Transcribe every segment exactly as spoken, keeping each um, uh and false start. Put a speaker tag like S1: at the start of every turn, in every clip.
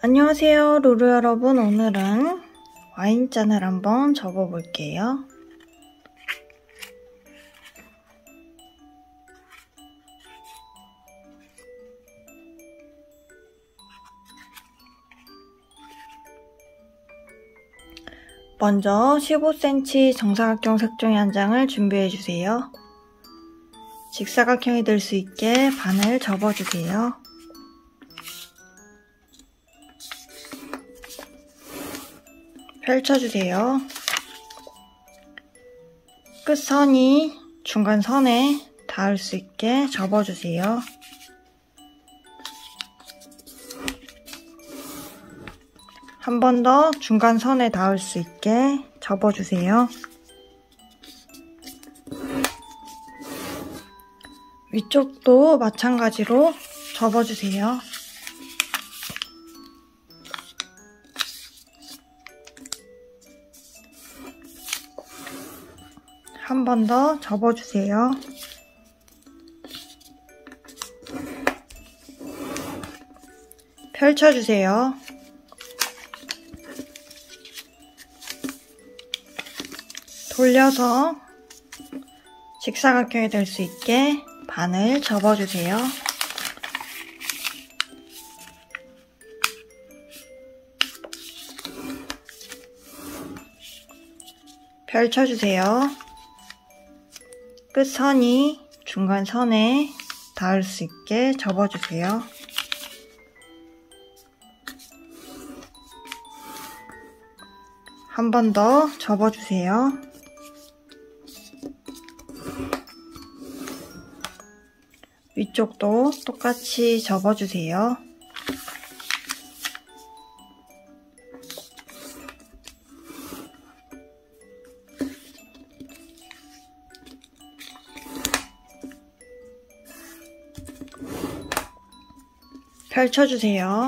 S1: 안녕하세요, 루루 여러분. 오늘은 와인잔을 한번 접어 볼게요. 먼저 십오 센티미터 정사각형 색종이 한 장을 준비해 주세요. 직사각형이 될 수 있게 반을 접어주세요. 펼쳐주세요. 끝선이 중간선에 닿을 수 있게 접어주세요. 한 번 더 중간선에 닿을 수 있게 접어주세요. 위쪽도 마찬가지로 접어주세요. 한 번 더 접어주세요. 펼쳐주세요. 돌려서 직사각형이 될 수 있게 반을 접어주세요. 펼쳐주세요. 끝선이 중간선에 닿을 수 있게 접어주세요. 한 번 더 접어주세요. 위쪽도 똑같이 접어주세요. 펼쳐주세요.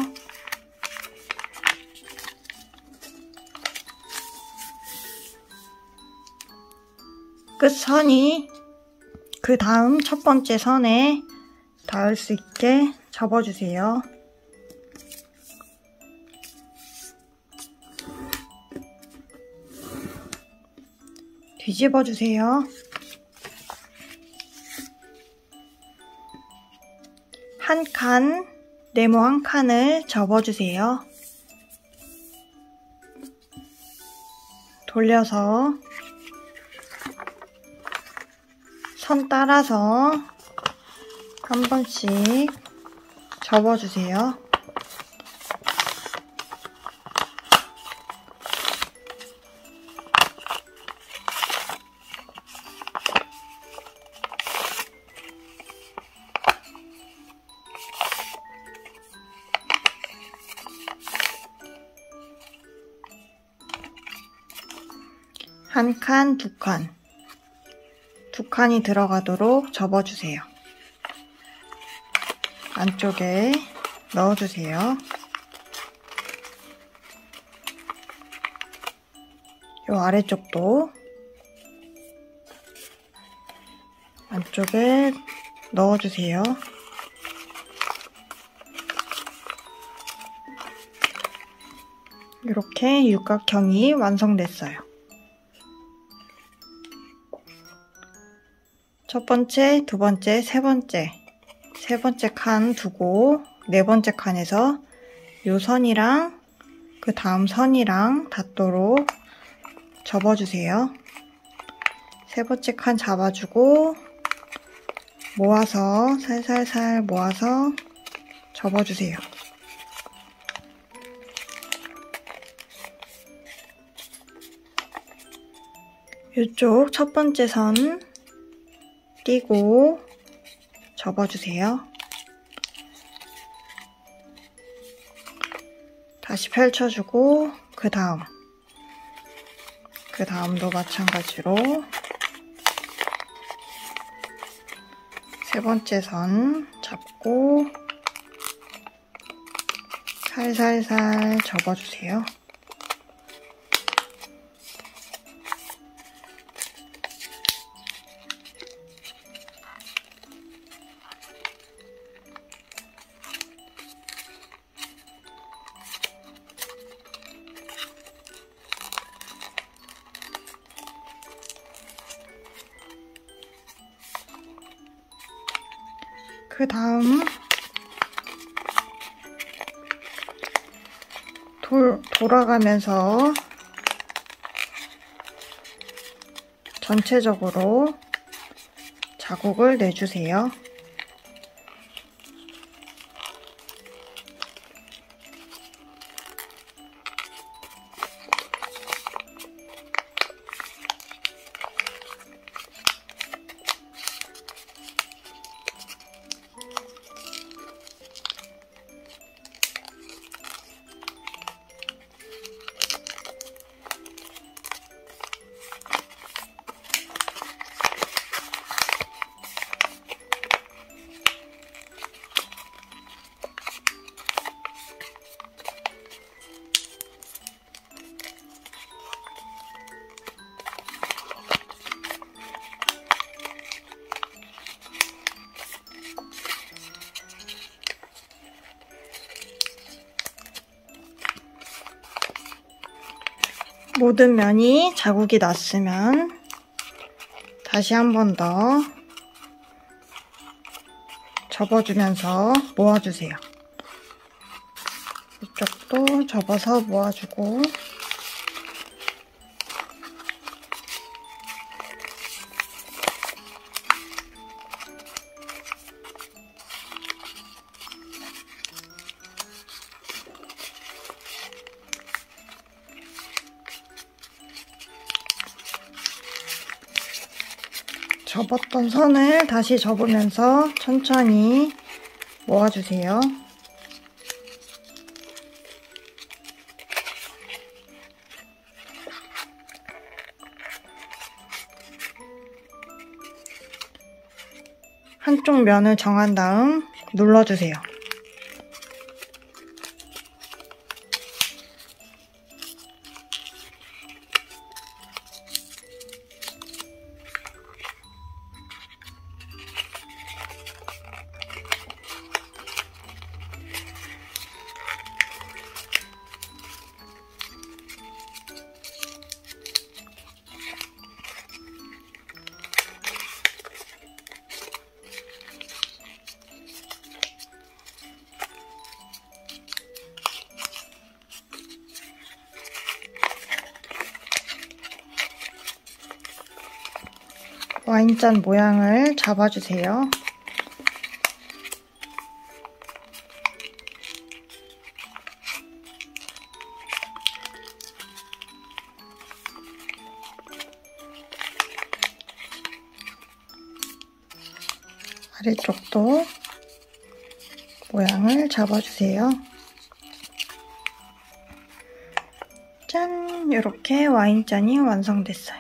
S1: 끝선이 그 다음 첫 번째 선에 닿을 수 있게 접어주세요. 뒤집어주세요. 한 칸, 네모 한 칸을 접어주세요. 돌려서 선 따라서 한 번씩 접어주세요. 한 칸, 두 칸, 두 칸이 들어가도록 접어주세요. 안쪽에 넣어주세요. 이 아래쪽도 안쪽에 넣어주세요. 이렇게 육각형이 완성됐어요. 첫 번째, 두 번째, 세 번째, 세 번째 칸 두고 네 번째 칸에서 요 선이랑 그 다음 선이랑 닿도록 접어주세요. 세 번째 칸 잡아주고 모아서 살살살 모아서 접어주세요. 이쪽 첫 번째 선 띄고 접어주세요. 다시 펼쳐주고 그 다음 그 다음도 마찬가지로 세 번째 선 잡고 살살살 접어주세요. 그 다음 돌, 돌아가면서 전체적으로 자국을 내주세요. 모든 면이 자국이 났으면 다시 한 번 더 접어주면서 모아주세요. 이쪽도 접어서 모아주고 접었던 선을 다시 접으면서 천천히 모아주세요. 한쪽 면을 정한 다음 눌러주세요. 와인잔 모양을 잡아주세요. 아래쪽도 모양을 잡아주세요. 짠! 이렇게 와인잔이 완성됐어요.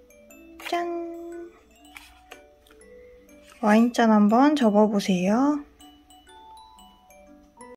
S1: 짠! 와인잔 한번 접어보세요.